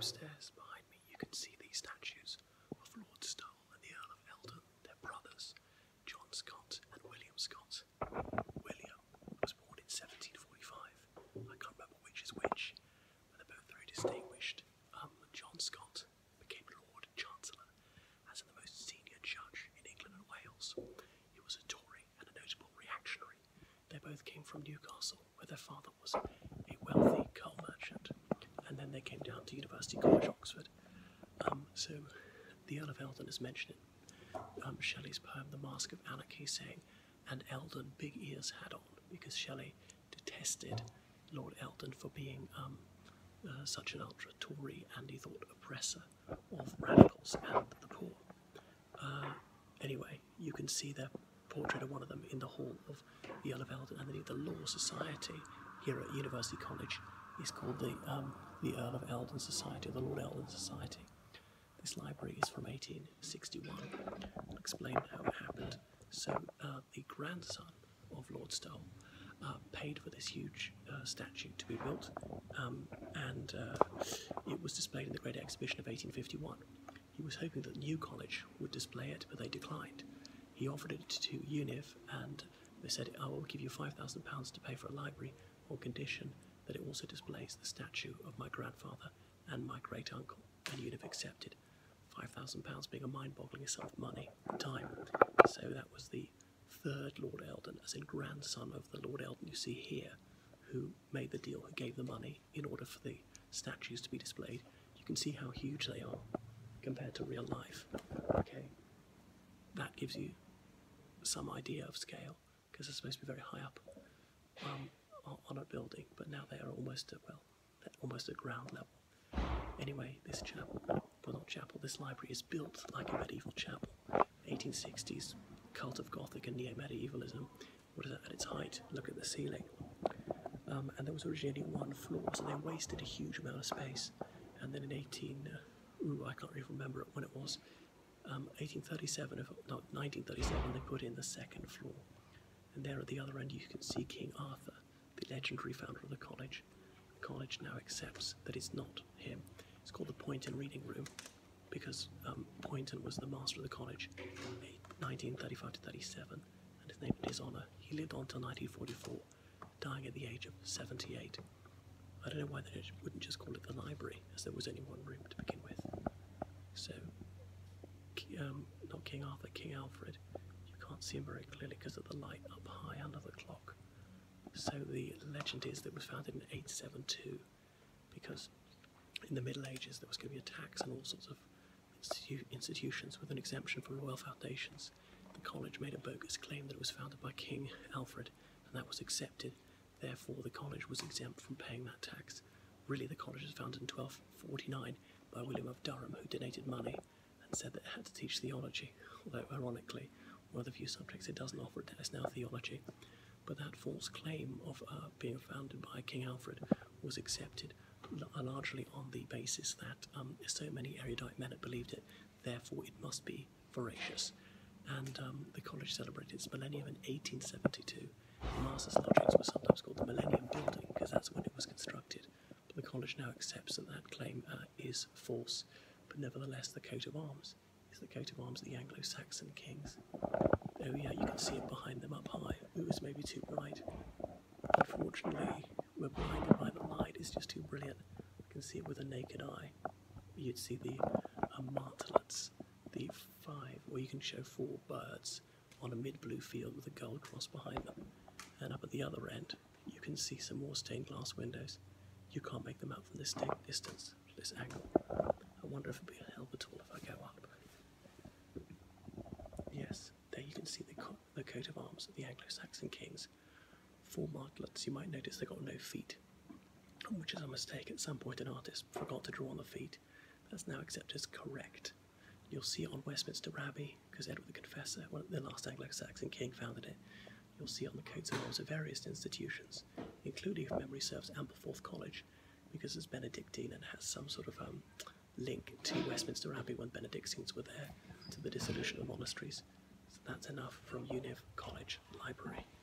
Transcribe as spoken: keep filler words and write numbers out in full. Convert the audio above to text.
Upstairs behind me you can see the statues of Lord Stowell and the Earl of Eldon, their brothers, John Scott and William Scott. William was born in seventeen forty-five. I can't remember which is which, but they're both very distinguished. Um, John Scott became Lord Chancellor as the most senior judge in England and Wales. He was a Tory and a notable reactionary. They both came from Newcastle, where their father was a wealthy coal merchant, and then they came down to University College, Oxford. Um, so the Earl of Eldon is mentioned in um, Shelley's poem The Mask of Anarchy, saying, "And Eldon big ears had on," because Shelley detested Lord Eldon for being um, uh, such an ultra-Tory and, he thought, oppressor of radicals and the poor. Uh, anyway, you can see their portrait of one of them in the hall of the Earl of Eldon, and then the Law Society here at University College is called the um, the Earl of Eldon Society, or the Lord Eldon Society. This library is from eighteen sixty-one. I'll explain how it happened. So uh, the grandson of Lord Stowell uh, paid for this huge uh, statue to be built, um, and uh, it was displayed in the Great Exhibition of eighteen fifty-one. He was hoping that New College would display it, but they declined. He offered it to Univ, and they said, "I will give you five thousand pounds to pay for a library on condition that it also displays the statue of my grandfather and my great-uncle," and Univ accepted, five thousand pounds being a mind-boggling sum of money at the time. So that was the third Lord Eldon, as in grandson of the Lord Eldon you see here, who made the deal, who gave the money in order for the statues to be displayed. You can see how huge they are compared to real life. Okay, that gives you some idea of scale, because they're supposed to be very high up um, on a building, but now they are almost at, well, almost at ground level. Anyway, this chapel, well not chapel, this library is built like a medieval chapel. eighteen sixties cult of Gothic and neo-medievalism. What is that at its height? Look at the ceiling. Um, and there was originally one floor, so they wasted a huge amount of space. And then in eighteen, uh, ooh, I can't even remember when it was, um, eighteen thirty-seven, if, no, nineteen thirty-seven, they put in the second floor. And there at the other end you can see King Arthur, the legendary founder of the college. The college now accepts that it's not him. It's called the Poynton Reading Room, because um, Poynton was the master of the college in nineteen thirty-five to thirty-seven, and his name in his honour. He lived on till nineteen forty-four, dying at the age of seventy-eight. I don't know why they wouldn't just call it the library, as there was only one room to begin with. So, um, not King Arthur, King Alfred. You can't see him very clearly because of the light up high under the clock. So the legend is that it was founded in eight seventy-two, because in the Middle Ages there was going to be a tax on all sorts of institu institutions with an exemption from royal foundations. The college made a bogus claim that it was founded by King Alfred, and that was accepted. Therefore, the college was exempt from paying that tax. Really, the college was founded in twelve forty-nine by William of Durham, who donated money and said that it had to teach theology, although, ironically, one of the few subjects it doesn't offer is now theology. But that false claim of uh, being founded by King Alfred was accepted largely on the basis that um, so many erudite men had believed it, therefore it must be veracious. And um, the college celebrated its millennium in eighteen seventy-two. The Masters Lodgings was sometimes called the Millennium Building, because that's when it was constructed. But the college now accepts that that claim uh, is false, but nevertheless the coat of arms is the coat of arms of the Anglo-Saxon kings. Oh yeah, you can see it behind them up high. Ooh, it's maybe too bright. Unfortunately, we're blinded by the light. It's just too brilliant. You can see it with a naked eye. You'd see the uh, martlets, the five, or you can show four birds on a mid-blue field with a gold cross behind them. And up at the other end, you can see some more stained glass windows. You can't make them out from this distance, this angle. I wonder if it'll be a help at all if I go up. Yes, there you can see the, co the coat of arms of the Anglo-Saxon kings. Four martlets. You might notice they've got no feet, which is a mistake. At some point an artist forgot to draw on the feet. That's now accepted as correct. You'll see it on Westminster Abbey, because Edward the Confessor, one of the last Anglo-Saxon king, founded it. You'll see it on the coats of arms of various institutions, including, if memory serves, Ampleforth College, because it's Benedictine and has some sort of um, link to Westminster Abbey when Benedictines were there, to the dissolution of monasteries. So that's enough from Univ College Library.